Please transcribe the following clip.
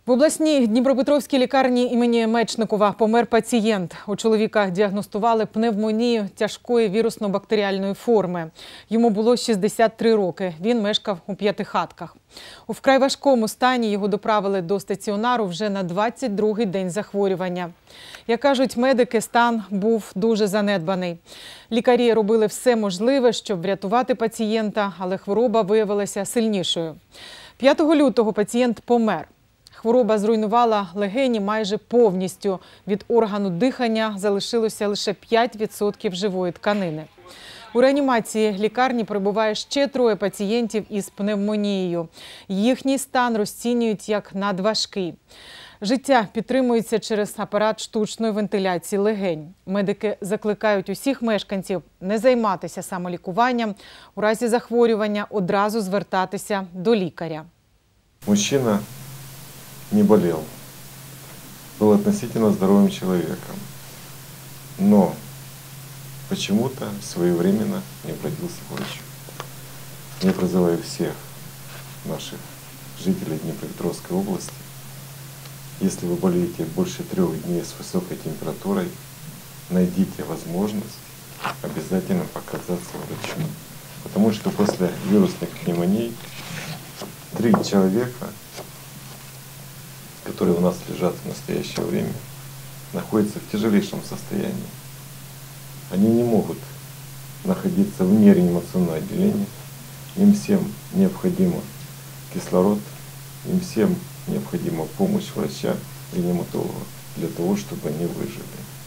В обласній Дніпропетровській лікарні імені Мечникова помер пацієнт. У чоловіка діагностували пневмонію тяжкої вірусно-бактеріальної форми. Йому було 63 роки. Він мешкав у П'ятихатках. У вкрай важкому стані його доправили до стаціонару вже на 22-й день захворювання. Як кажуть медики, стан був дуже занедбаний. Лікарі робили все можливе, щоб врятувати пацієнта, але хвороба виявилася сильнішою. 5 лютого пацієнт помер. Хвороба зруйнувала легені майже повністю. Від органу дихання залишилося лише 5% живої тканини. У реанімації лікарні перебуває ще 3 пацієнтів із пневмонією. Їхній стан розцінюють як надважкий. Життя підтримується через апарат штучної вентиляції легень. Медики закликають усіх мешканців не займатися самолікуванням. У разі захворювання одразу звертатися до лікаря. Мужчина не болел, был относительно здоровым человеком, но почему-то своевременно не обратился к врачу. Я призываю всех наших жителей Днепропетровской области, если вы болеете больше 3 дней с высокой температурой, найдите возможность обязательно показаться врачу. Потому что после вирусных пневмоний 3 человека, которые у нас лежат в настоящее время, находятся в тяжелейшем состоянии. Они не могут находиться вне реанимационного отделения. Им всем необходим кислород, им всем необходима помощь врача-реаниматолога для того, чтобы они выжили.